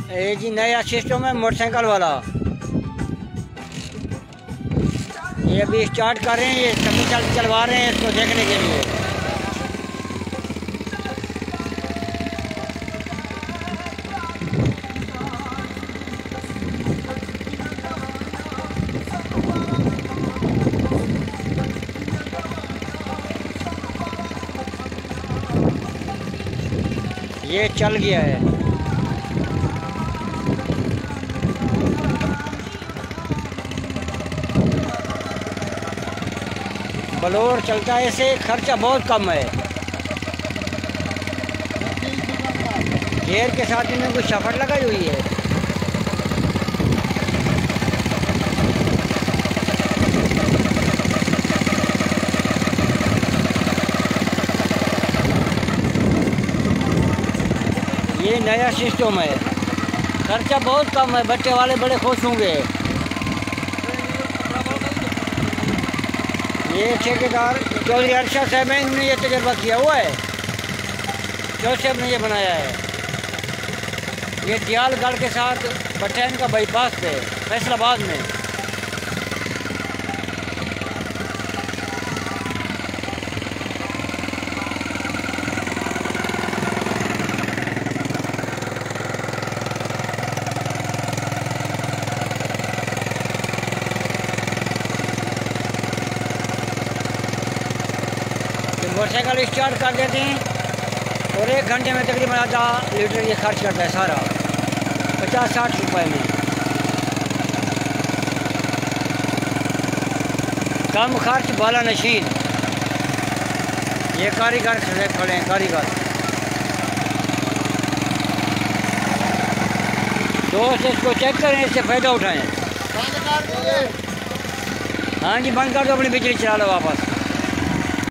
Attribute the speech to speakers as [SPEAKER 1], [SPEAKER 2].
[SPEAKER 1] ये जी नया सिस्टम है मोटरसाइकिल वाला। ये अभी स्टार्ट कर रहे हैं, ये कभी चलवा रहे हैं इसको देखने के लिए। ये चल गया है। बलोर चलता है, इसे खर्चा बहुत कम है। गियर के साथ इन्होंने कुछ शफट लगाई हुई है। ये नया सिस्टम है, खर्चा बहुत कम है, बच्चे वाले बड़े खुश होंगे। ये ठेकेदार चौधरी अरशद साहब ने इन्होंने ये तजर्बा किया हुआ है, चौधरी साहब ने ये बनाया है। ये दियालगढ़ के साथ बटैन का बाईपास पे फैसलाबाद में। मोटरसाइकिल स्टार्ट कर देते हैं और 1 घंटे में तकरीबन आधा लीटर ये खर्च करता है सारा, 50-60 रुपए में। कम खर्च बाला नशीन। ये कारीगर खड़े हैं, कारीगर दोस्त इसको चेक करें, इससे फ़ायदा उठाएं। हाँ जी, बंद कर दो, अपनी बिजली चला लो वापस।